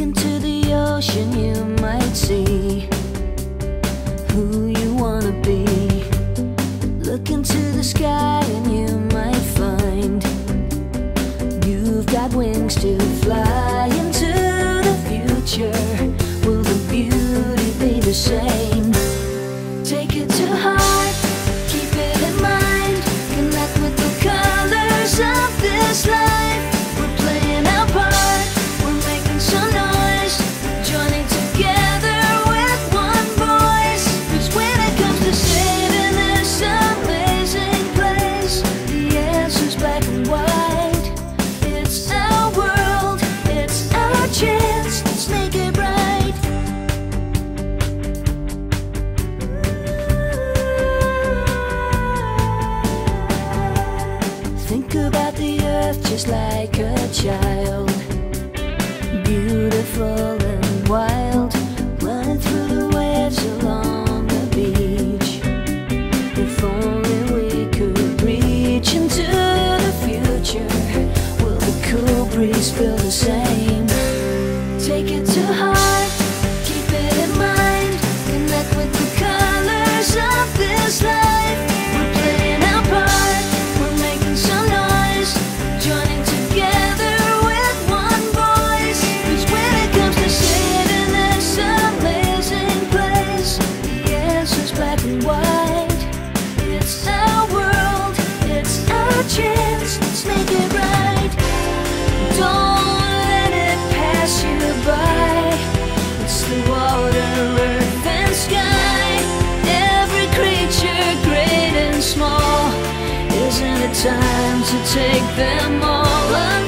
into the ocean, you might see who you wanna be. Look into the sky and you might find you've got wings to fly into the future. Will the beauty be the same? Take it to heart, keep it in mind, connect with the colors of this life. We're playing our part, we're making some noise, joining together with one voice. 'Cause when it comes to saving this amazing place, the answer's black and white. It's our world, it's our chance, let's make it right. Think about the earth just like a child, beautiful and wild, running through the waves along the beach. If only we could reach into the future, will the cool breeze feel the same? Take it to heart, keep it in mind, connect with the colors of this life. We're playing our part, we're making some noise, joining together with one voice. 'Cause when it comes to saving this amazing place, the answer's black and white. It's our world, it's our chance, let's make it right. Don't let it pass you by. It's the water, earth and sky, every creature great and small. Isn't it time to take them all?